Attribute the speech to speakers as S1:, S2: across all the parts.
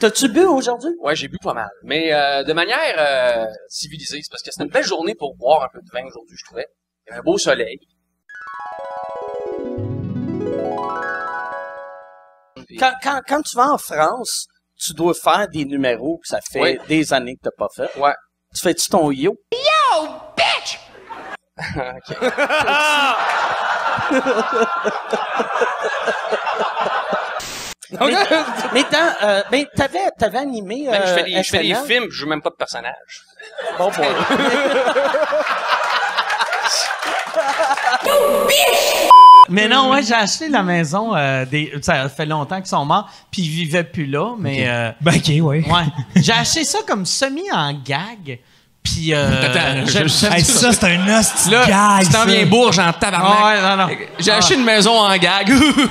S1: T'as-tu bu aujourd'hui?
S2: Ouais, j'ai bu pas mal. Mais de manière civilisée. C'est parce que c'était une belle journée pour boire un peu de vin aujourd'hui, je trouvais. Il y avait un beau soleil.
S1: Quand tu vas en France, tu dois faire des numéros que ça fait des années que t'as pas fait.
S2: Ouais.
S1: Tu fais-tu ton yo?
S3: Yo, bitch!
S2: OK.
S1: Mais t'avais animé.
S2: Je fais des
S1: SNL?
S2: films, je joue même pas de personnage.
S1: Bon point.
S4: Mais non, ouais, j'ai acheté la maison, ça fait longtemps qu'ils sont morts, puis ils vivaient plus là, mais...
S5: Ben, OK, oui.
S4: Ouais. J'ai acheté ça comme semi en gag, puis...
S5: Hey, ça, c'est un hostie
S6: Là,
S5: gag,
S6: tu t'en
S5: ça.
S6: viens bourge en tabarnak.
S4: Ah ouais, non.
S6: J'ai acheté une maison en gag.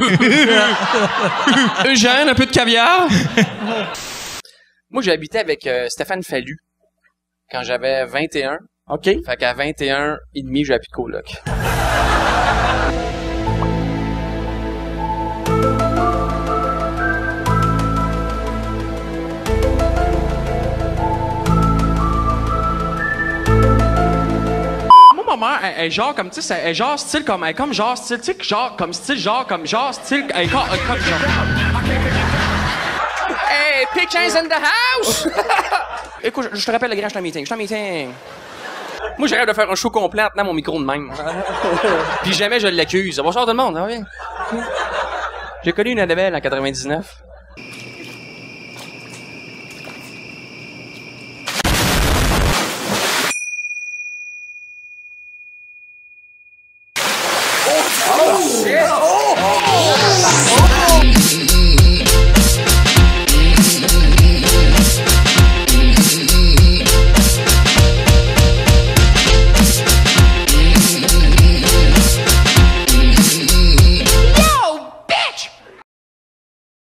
S6: Eugène, un peu de caviar.
S2: Moi, j'ai habité avec Stéphane Fallu quand j'avais 21.
S1: OK.
S2: Fait qu'à 21 et demi, j'ai plus de coloc.
S6: Moi, ma mère, elle est genre comme, tu sais, elle est genre style comme, elle est comme genre style, tu sais, genre comme style, genre comme genre style, elle est comme genre.
S2: Hey, Pickens in the house! Écoute, je te rappelle le grand, je suis en meeting. Moi, j'ai rêve de faire un show complet en tenant mon micro de même. Puis jamais je l'accuse. Bonsoir tout le monde, ça va bien? J'ai connu une Annabelle en 99.